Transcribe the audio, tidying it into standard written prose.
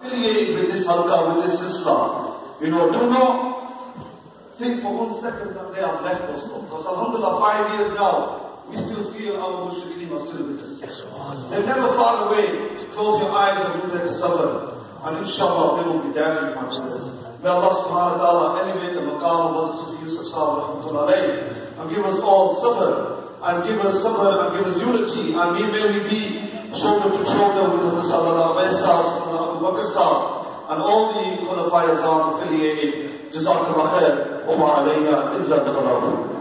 affiliated with this halqa, with this Islam. You know, do not think for 1 second that they have left us, because alhamdulillah, 5 years now, we still feel our mushrikeen are still with us. They're never far away. Close your eyes and do their tasawwur. And inshallah, they will be there for you, my brothers. May Allah subhanahu wa ta'ala elevate the maqam of Hazrat Sufi Yousaf Sahib rahmatullah alayhi, and give us all sabr, and give us unity, and may we be shoulder to shoulder with Hazrat Sallallahu Alaihi Wasallam, Abu Bakr Sahib, and all the Khulafai Azam affiliated. Jazakallah khair, wa ma alayna illa al-balagh.